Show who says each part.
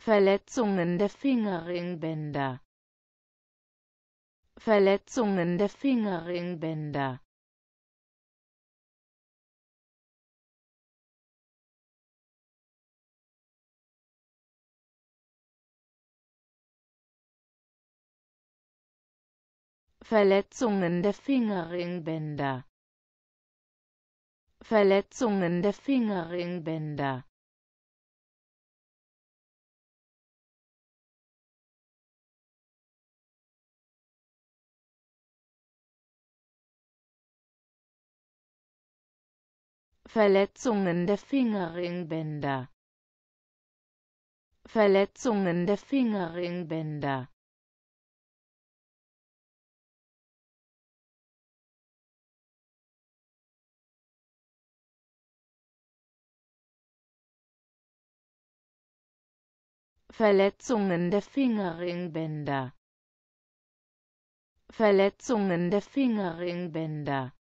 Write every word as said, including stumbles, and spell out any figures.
Speaker 1: Verletzungen der Fingerringbänder, Verletzungen der Fingerringbänder, Verletzungen der Fingerringbänder, Verletzungen der Fingerringbänder, Verletzungen der Fingerringbänder, Verletzungen der Fingerringbänder, Verletzungen der Fingerringbänder, Verletzungen der Fingerringbänder.